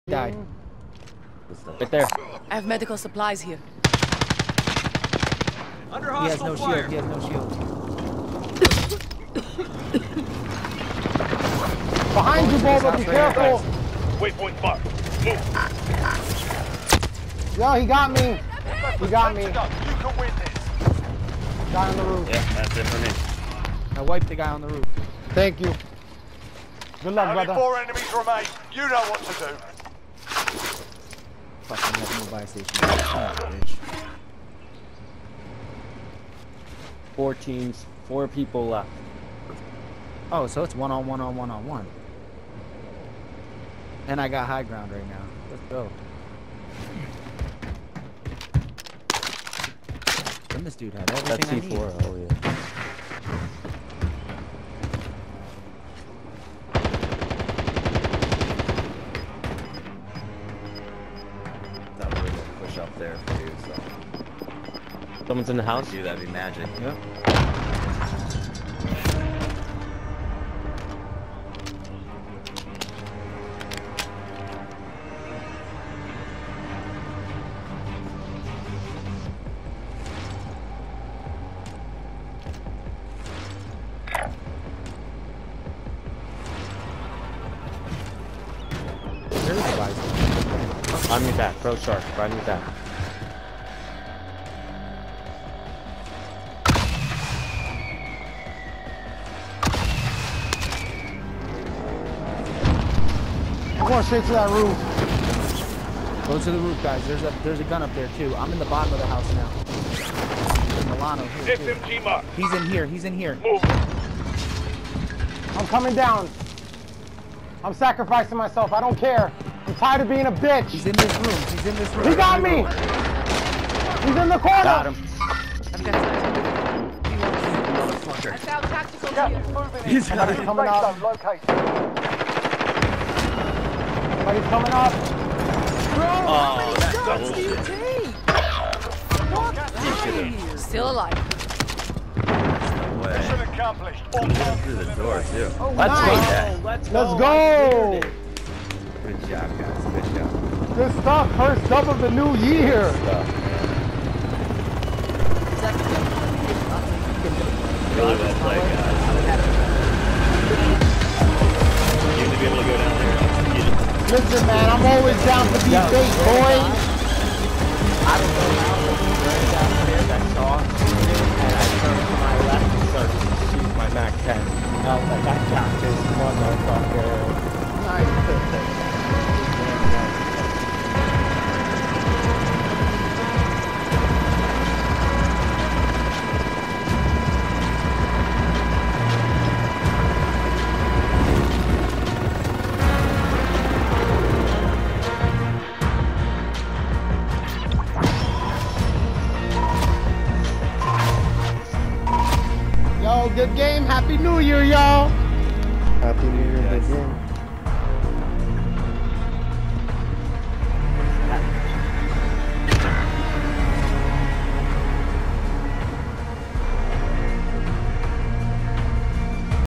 Died. Right there. I have medical supplies here. Under He has hostile no fire. shield. He has no shield. Behind you, Boba, be careful! Waypoint marked. Move. Yo, he got me! He got me. You can win this. Guy on the roof. Yeah, that's it for me. I wiped the guy on the roof. Thank you. Good luck, Only brother. 4 enemies remain. You know what to do. Fucking have no buy station. Oh, bitch. 4 teams, 4 people left. Oh, so it's one on one. And I got high ground right now. Let's go. And this dude had everything That's I need. C4, oh yeah. Thought we were gonna push up there for you, so. Someone's in the house? Do that'd be magic. Yep. There's a bison. On me back, pro shark, find me back. I'm going straight to that roof. Go to the roof, guys. There's a gun up there too. I'm in the bottom of the house now. Milano here too. SMG marked. He's in here. He's in here. Move. I'm coming down. I'm sacrificing myself. I don't care. I'm tired of being a bitch. He's in this room. He's in this room. He got me! He's in the corner! Got him. I've got Motherfucker. I found tactical Gas gear. is moving in. He's Somebody's coming up. Safe zone located. Somebody's coming up. Oh, that's bullshit. Still alive. No way. Mission accomplished. All Get him targets through the eliminated. door, too. Let's Nice. go, let's go. Let's go! Good job, guys. Good job. Good stuff. First dub of the new year. Really well played, guys. You need to be able to go down there and execute it. Listen, man, I'm always down to be fake, boy. I don't know how, but he ran downstairs, I saw him, and I turned to my left and started to shoot my MAC 10. And I was like, I got this motherfucker. Yo, good game. Happy New Year, y'all. Happy New Year, good game.